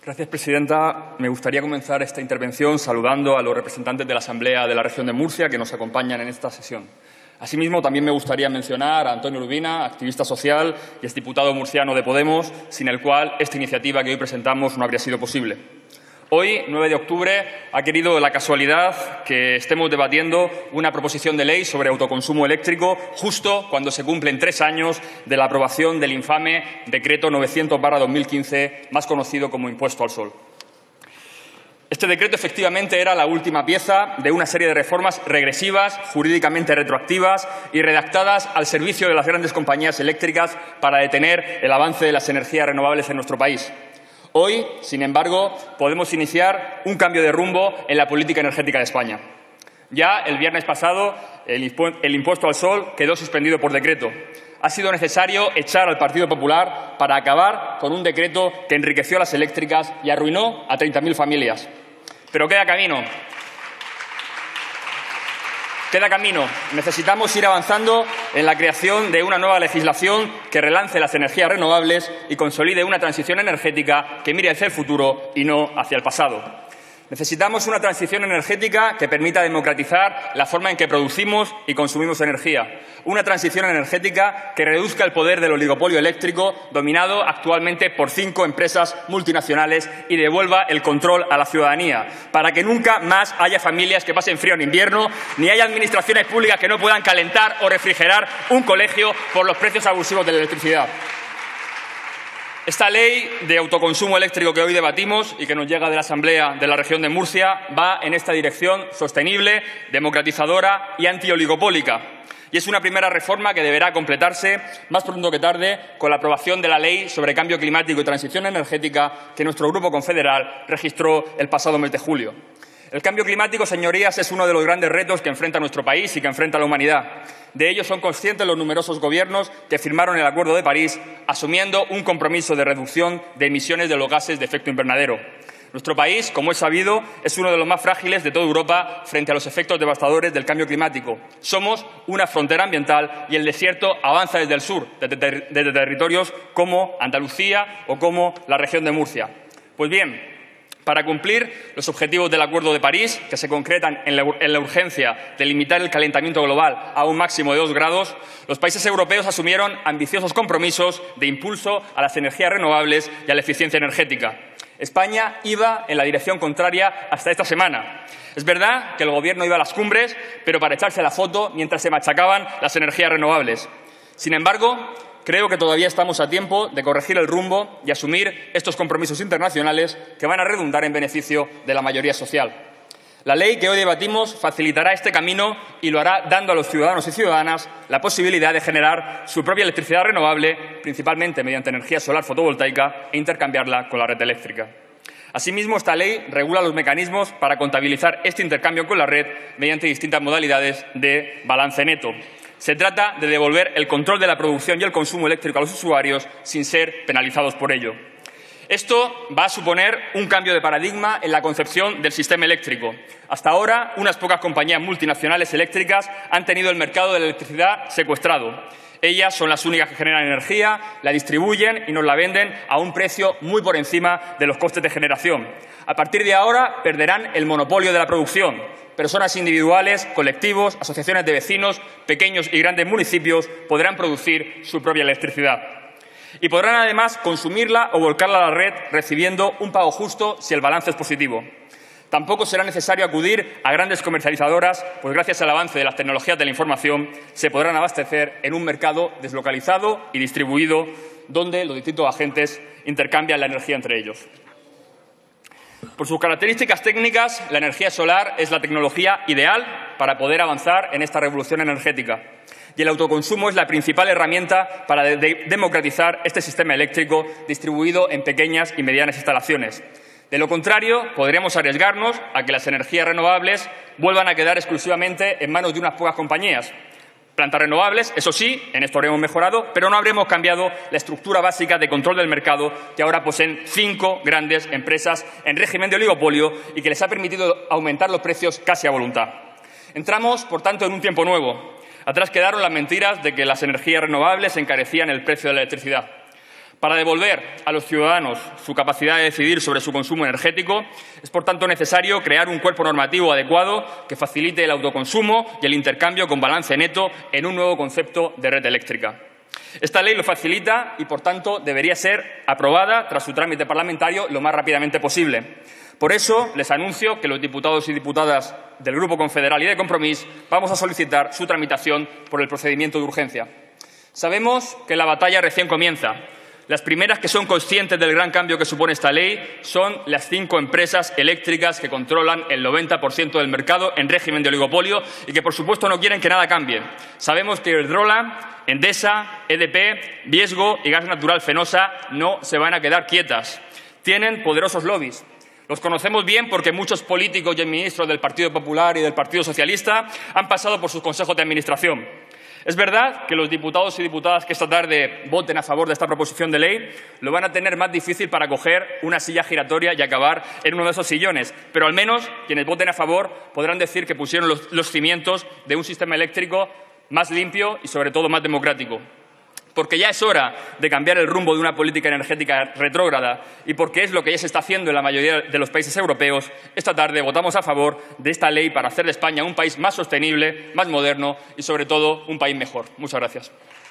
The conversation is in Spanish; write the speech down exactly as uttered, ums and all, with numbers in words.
Gracias, presidenta. Me gustaría comenzar esta intervención saludando a los representantes de la Asamblea de la Región de Murcia que nos acompañan en esta sesión. Asimismo, también me gustaría mencionar a Antonio Urbina, activista social y exdiputado murciano de Podemos, sin el cual esta iniciativa que hoy presentamos no habría sido posible. Hoy, nueve de octubre, ha querido la casualidad que estemos debatiendo una proposición de ley sobre autoconsumo eléctrico justo cuando se cumplen tres años de la aprobación del infame Decreto novecientos barra dos mil quince, más conocido como Impuesto al Sol. Este decreto, efectivamente, era la última pieza de una serie de reformas regresivas, jurídicamente retroactivas y redactadas al servicio de las grandes compañías eléctricas para detener el avance de las energías renovables en nuestro país. Hoy, sin embargo, podemos iniciar un cambio de rumbo en la política energética de España. Ya el viernes pasado, el impuesto al sol quedó suspendido por decreto. Ha sido necesario echar al Partido Popular para acabar con un decreto que enriqueció a las eléctricas y arruinó a treinta mil familias. Pero queda camino. Queda camino. Necesitamos ir avanzando en la creación de una nueva legislación que relance las energías renovables y consolide una transición energética que mire hacia el futuro y no hacia el pasado. Necesitamos una transición energética que permita democratizar la forma en que producimos y consumimos energía. Una transición energética que reduzca el poder del oligopolio eléctrico, dominado actualmente por cinco empresas multinacionales, y devuelva el control a la ciudadanía, para que nunca más haya familias que pasen frío en invierno, ni haya administraciones públicas que no puedan calentar o refrigerar un colegio por los precios abusivos de la electricidad. Esta ley de autoconsumo eléctrico que hoy debatimos y que nos llega de la Asamblea de la Región de Murcia va en esta dirección sostenible, democratizadora y antioligopólica. Y es una primera reforma que deberá completarse más pronto que tarde con la aprobación de la Ley sobre Cambio Climático y Transición Energética que nuestro Grupo Confederal registró el pasado mes de julio. El cambio climático, señorías, es uno de los grandes retos que enfrenta nuestro país y que enfrenta la humanidad. De ello son conscientes los numerosos gobiernos que firmaron el Acuerdo de París, asumiendo un compromiso de reducción de emisiones de los gases de efecto invernadero. Nuestro país, como es sabido, es uno de los más frágiles de toda Europa frente a los efectos devastadores del cambio climático. Somos una frontera ambiental y el desierto avanza desde el sur, desde, ter- desde territorios como Andalucía o como la región de Murcia. Pues bien, para cumplir los objetivos del Acuerdo de París, que se concretan en la, en la urgencia de limitar el calentamiento global a un máximo de dos grados, los países europeos asumieron ambiciosos compromisos de impulso a las energías renovables y a la eficiencia energética. España iba en la dirección contraria hasta esta semana. Es verdad que el Gobierno iba a las cumbres, pero para echarse la foto mientras se machacaban las energías renovables. Sin embargo, creo que todavía estamos a tiempo de corregir el rumbo y asumir estos compromisos internacionales que van a redundar en beneficio de la mayoría social. La ley que hoy debatimos facilitará este camino y lo hará dando a los ciudadanos y ciudadanas la posibilidad de generar su propia electricidad renovable, principalmente mediante energía solar fotovoltaica, e intercambiarla con la red eléctrica. Asimismo, esta ley regula los mecanismos para contabilizar este intercambio con la red mediante distintas modalidades de balance neto. Se trata de devolver el control de la producción y el consumo eléctrico a los usuarios sin ser penalizados por ello. Esto va a suponer un cambio de paradigma en la concepción del sistema eléctrico. Hasta ahora, unas pocas compañías multinacionales eléctricas han tenido el mercado de la electricidad secuestrado. Ellas son las únicas que generan energía, la distribuyen y nos la venden a un precio muy por encima de los costes de generación. A partir de ahora, perderán el monopolio de la producción. Personas individuales, colectivos, asociaciones de vecinos, pequeños y grandes municipios podrán producir su propia electricidad. Y podrán, además, consumirla o volcarla a la red recibiendo un pago justo si el balance es positivo. Tampoco será necesario acudir a grandes comercializadoras, pues gracias al avance de las tecnologías de la información se podrán abastecer en un mercado deslocalizado y distribuido donde los distintos agentes intercambian la energía entre ellos. Por sus características técnicas, la energía solar es la tecnología ideal para poder avanzar en esta revolución energética. Y el autoconsumo es la principal herramienta para de de democratizar este sistema eléctrico distribuido en pequeñas y medianas instalaciones. De lo contrario, podríamos arriesgarnos a que las energías renovables vuelvan a quedar exclusivamente en manos de unas pocas compañías. Plantas renovables, eso sí, en esto habremos mejorado, pero no habremos cambiado la estructura básica de control del mercado que ahora poseen cinco grandes empresas en régimen de oligopolio y que les ha permitido aumentar los precios casi a voluntad. Entramos, por tanto, en un tiempo nuevo. Atrás quedaron las mentiras de que las energías renovables encarecían el precio de la electricidad. Para devolver a los ciudadanos su capacidad de decidir sobre su consumo energético, es por tanto necesario crear un cuerpo normativo adecuado que facilite el autoconsumo y el intercambio con balance neto en un nuevo concepto de red eléctrica. Esta ley lo facilita y, por tanto, debería ser aprobada tras su trámite parlamentario lo más rápidamente posible. Por eso, les anuncio que los diputados y diputadas del Grupo Confederal y de Compromís vamos a solicitar su tramitación por el procedimiento de urgencia. Sabemos que la batalla recién comienza. Las primeras que son conscientes del gran cambio que supone esta ley son las cinco empresas eléctricas que controlan el noventa por ciento del mercado en régimen de oligopolio y que, por supuesto, no quieren que nada cambie. Sabemos que Iberdrola, Endesa, E D P, Viesgo y Gas Natural Fenosa no se van a quedar quietas. Tienen poderosos lobbies. Los conocemos bien porque muchos políticos y ministros del Partido Popular y del Partido Socialista han pasado por sus consejos de administración. Es verdad que los diputados y diputadas que esta tarde voten a favor de esta proposición de ley lo van a tener más difícil para coger una silla giratoria y acabar en uno de esos sillones, pero al menos quienes voten a favor podrán decir que pusieron los, los cimientos de un sistema eléctrico más limpio y, sobre todo, más democrático. Porque ya es hora de cambiar el rumbo de una política energética retrógrada y porque es lo que ya se está haciendo en la mayoría de los países europeos, esta tarde votamos a favor de esta ley para hacer de España un país más sostenible, más moderno y, sobre todo, un país mejor. Muchas gracias.